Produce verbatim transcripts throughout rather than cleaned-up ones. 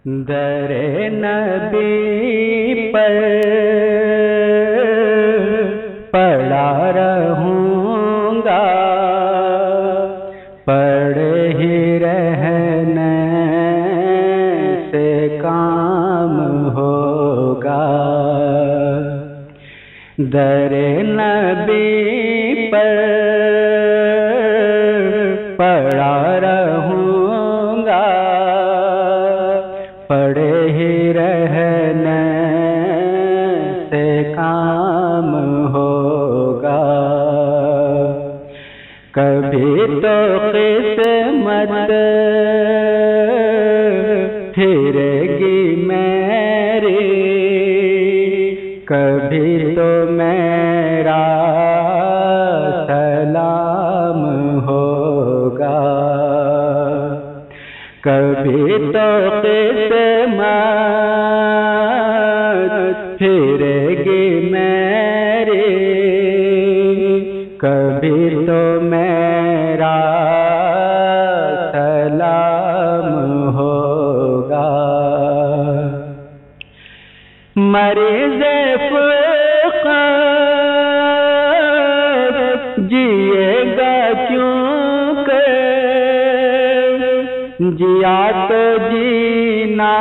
در نبی پر پڑا رہوں گا، پڑے ہی رہنے سے کام ہوگا۔ در نبی پر پڑا رہوں گا، پڑے ہی رہنے سے کام ہوگا۔ کبھی تو قسمت پھرے گی میری، کبھی تو میرا سلام ہوگا۔ کبھی تو قسمت پھرے گی میری، کبھی تو میرا سلام ہوگا۔ مریض فقر جیے گا کیونکہ جیا تو جینا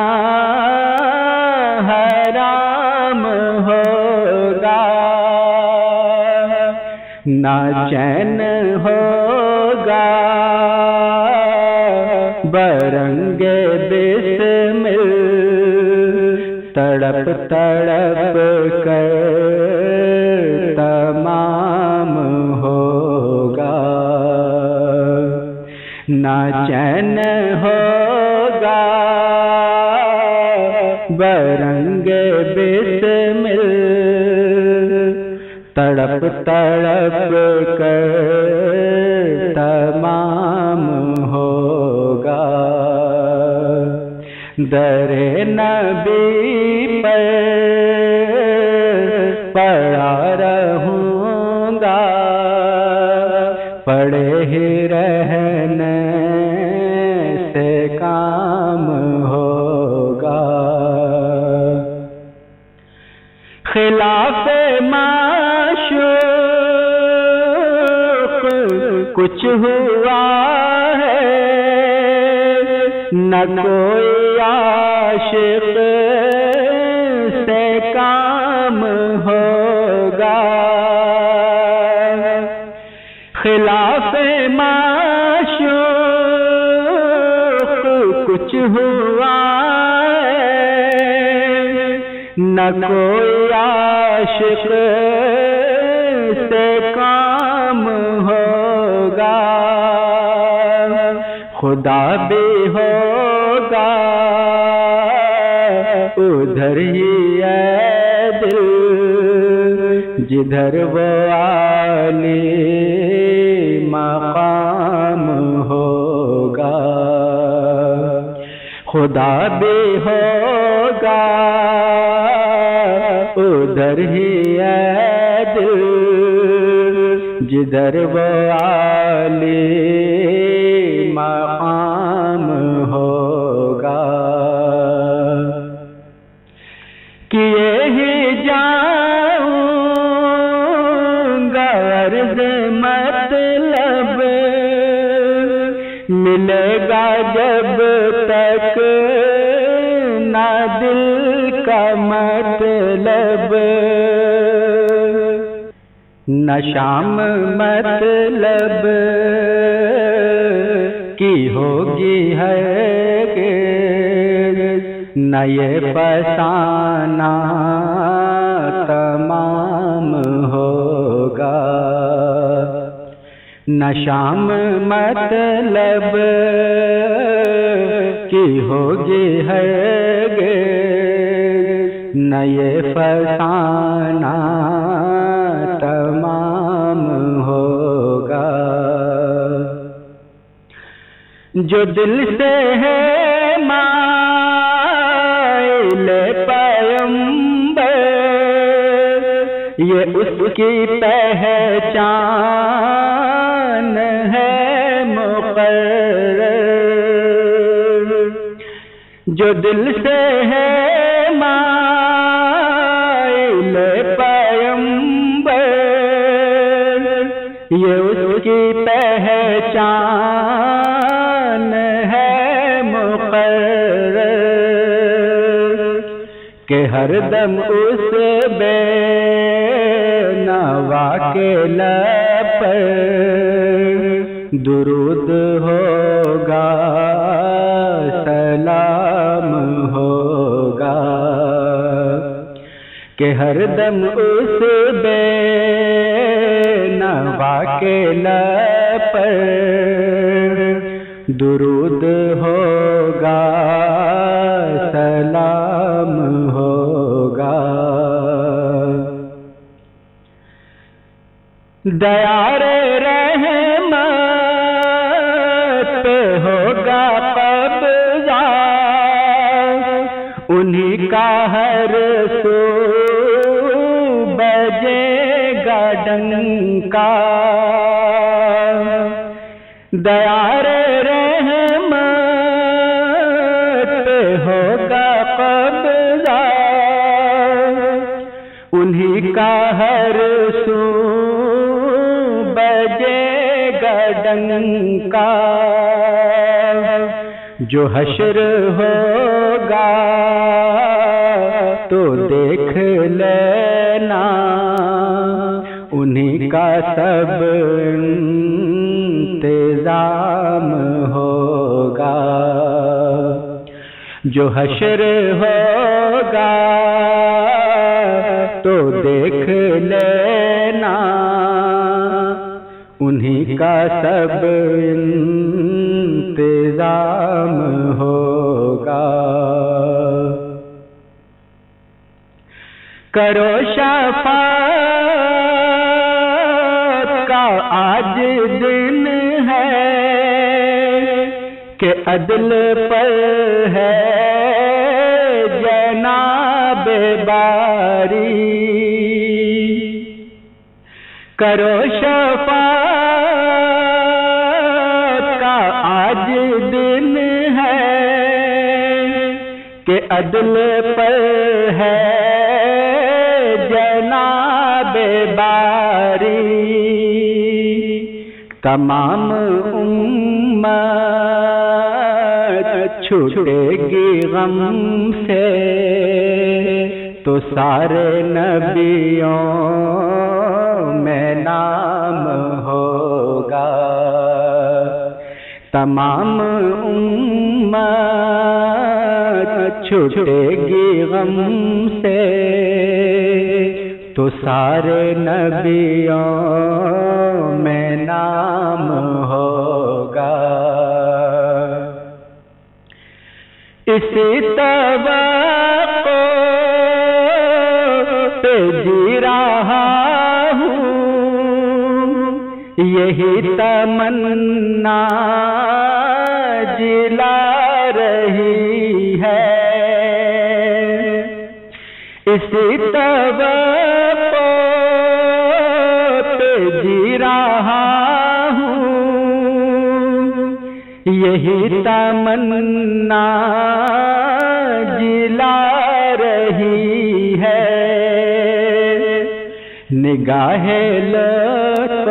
حرام ہوگا۔ نہ چین ہوگا برنگ بسمل، تڑپ تڑپ کر تمام ہوگا۔ نہ چین ہوگا برنگ بسمل، تڑپ تڑپ کر تمام ہوگا۔ در نبی پر پڑا رہوں گا، پڑے ہی رہنے سے کام ہوگا۔ خلاف معشوق کچھ ہوا ہے، نہ کوئی عاشق سے کام ہوگا۔ خلاف معشوق کچھ ہوا ہے، نہ کوئی عاشق سے کام ہوگا۔ خدا بھی ہوگا ادھر ہی ہے دل، جدھر وہ عالی مقام ہوگا۔ خدا بھی ہوگا ادھر ہی ہے دل، جدھر وہ عالی مقام ہوگا۔ کیے ہی جاؤں گا عرض مطلب، ملے گا جب تک نہ دل کا مطلب، نہ شام مطلب کی ہوگی ہرگز، نہ یہ فسانہ تمام ہوگا۔ نہ شام مطلب کی ہوگی ہرگز، نہ یہ فسانہ تمام ہوگا۔ جو دل سے ہے مائل پیمبر، یہ اس کی پہچان ہے مقرر۔ جو دل سے ہے مائل پیمبر، یہ اس کی پہچان ہے مقرر کہ ہر دم اس بے نوا کے لب پر درود ہوگا، سلام ہوگا، کہ ہر دم اس بے نوا کے لب پر درود ہوگا، سلام ہوگا۔ دیار رحمت پہ ہوگا قبضہ، انہی کا ہر سو بجے گا ڈنکا۔ دیار رحمت پہ ہوگا قبضہ، انہی کا ہر سو بجے گا ڈنکا۔ جو حشر ہوگا تو دیکھ لینا، انہی کا سب انتظام ہوگا۔ جو حشر ہوگا تو دیکھ لینا، انہی کا سب انتظام ہوگا۔ کرو شفاعت کا آج دن ہے کہ عدل پر ہے جناب باری۔ کرو شفاعت کا آج دن ہے کہ عدل پر ہے جناب باری۔ تمام امت چھوٹے گی غم سے تو سارے نبیوں میں نام ہوگا۔ تمام امت چھوٹے گی غم سے تو سارے نبیوں میں نام ہوگا۔ اسی توقع پہ جی رہا ہوں، یہی تمنا جلا رہی ہے۔ اسی توقع پہ جی رہا ہوں، یہی تمنا جلا رہی ہے۔ نگاہ لطف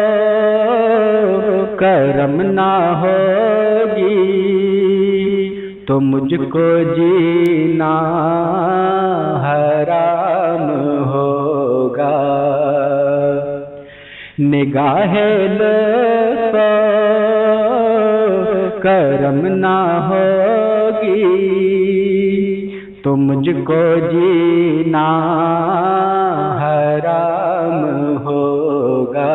کرم نہ ہوگی تو مجھ کو جینا حرام ہوگا۔ نگاہ لطف کرم نہ ہوگی تو مجھ کو جینا حرام ہوگا۔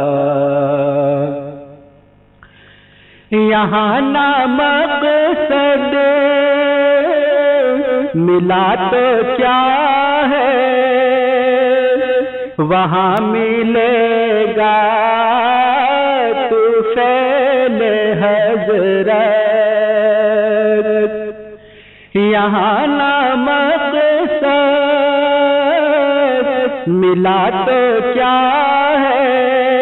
یہاں نہ مقصد ملا تو کیا ہے، وہاں ملے گا تو فعل حضرت۔ یہاں نہ مقصد ملا تو کیا ہے،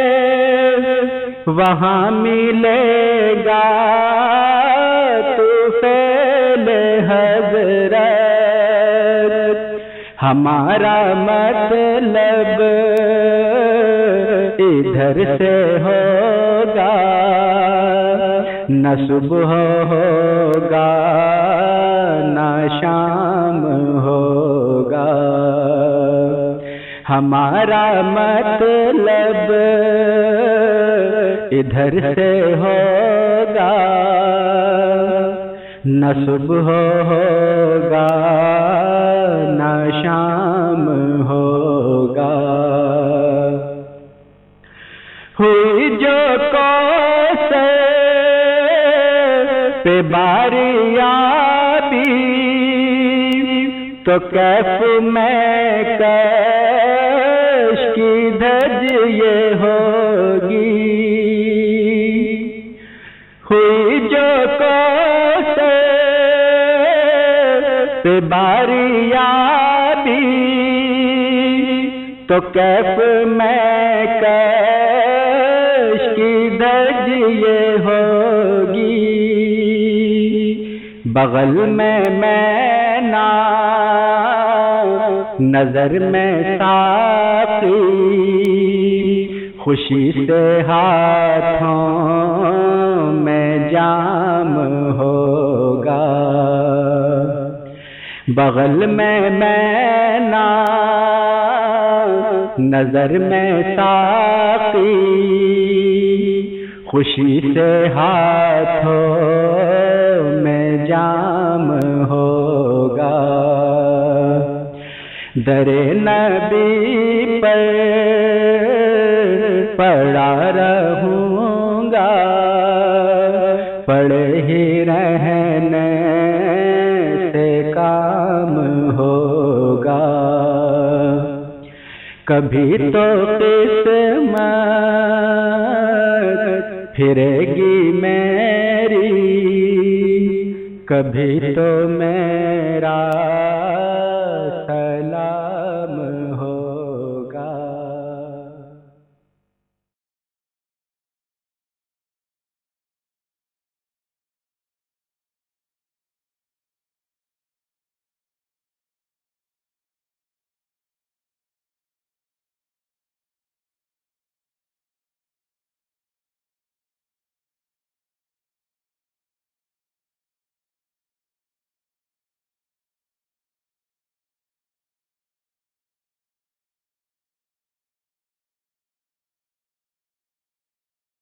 وہاں ملے گا تو فعل حضرت۔ ہمارا مطلب ادھر سے ہوگا، نہ صبح ہوگا نہ شام ہوگا، ہمارا مطلب ادھر سے ہوگا، نہ صبح ہوگا نہ شام ہوگا۔ ہوئی جو کوثر پہ باری آبی، تو کیف میں کیش کی دھج یہ ہوگی۔ ہوئی جو کوثر پہ باری آبی، تو کیف میں کیش کی دھج یہ ہوگی۔ بغل میں مینا، نظر میں ساقی، خوشی سے ہاتھوں میں جام ہوگا۔ بغل میں مینا، نظر میں ساقی، خوشی سے ہاتھوں میں جام ہوگا۔ در نبی پر پڑا رہوں گا، پڑے ہی رہنے سے کام ہوگا۔ کبھی تو قسمت پھرے گی میری، کبھی تو میرا